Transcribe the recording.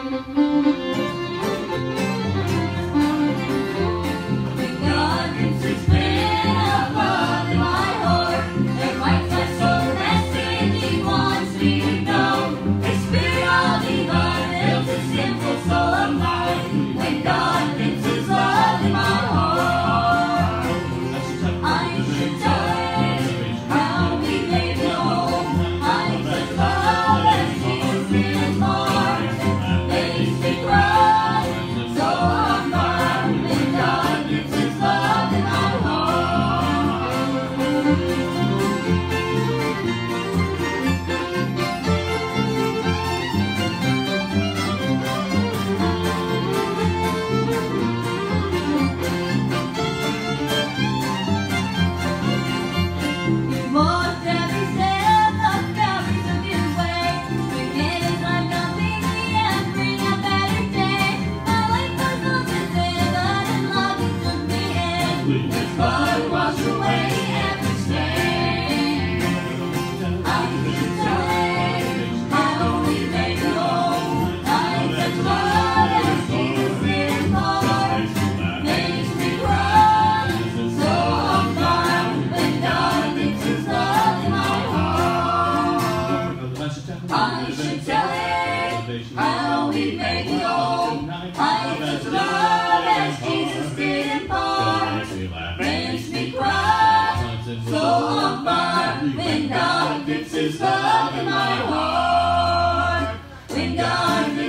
But wash away every stain. I can say how we made it home. I touch blood as Jesus in heart. Makes me cry, so on fire when God makes His love in my heart. I should tell it how He made me home. I touch blood as Jesus did in part. Makes me cry, so on fire when God gets His love in my heart. When God